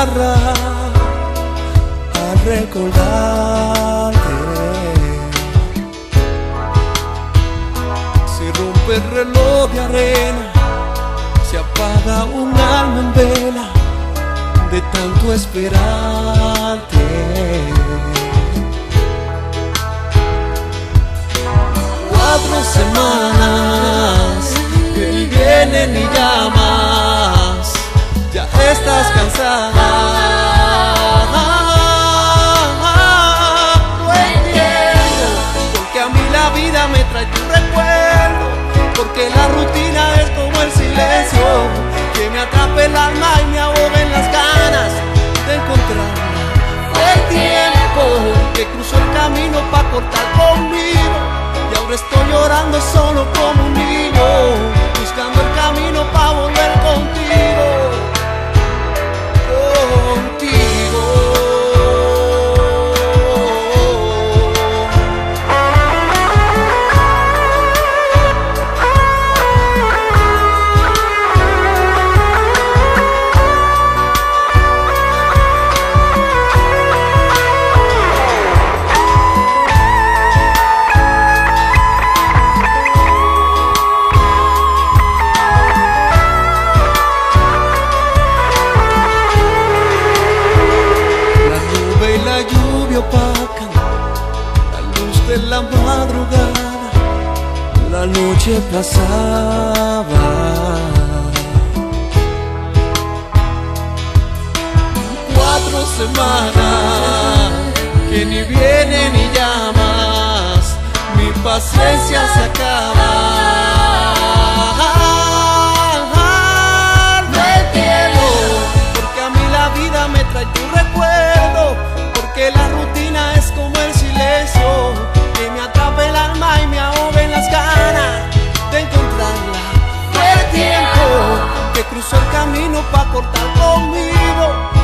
desgarra al recordarte. Se rompe el reloj de arena, se apaga un alma en vela de tanto esperarte. 4 semanas que ni vienen ni llamas, ya estás cansada. No entiendo porque a mí la vida me trae tu recuerdo, porque la rutina es como el silencio que me atrapa el alma y me ahoga en las ganas de encontrarla. Fue el tiempo que cruzó el camino para cortar conmigo, y ahora estoy llorando solo como un niño, buscando el camino para volver contigo. Contigo. La lluvia opaca, la luz de la madrugada, la noche pasaba. 4 semanas que ni vienen ni llamas, mi paciencia se acaba. No entiendo porque a mí la vida me trae tu recuerdo, que la rutina es como el silencio que me atrapa el alma y me ahoga en las ganas de encontrarla. Fue el tiempo que cruzó el camino para cortar conmigo,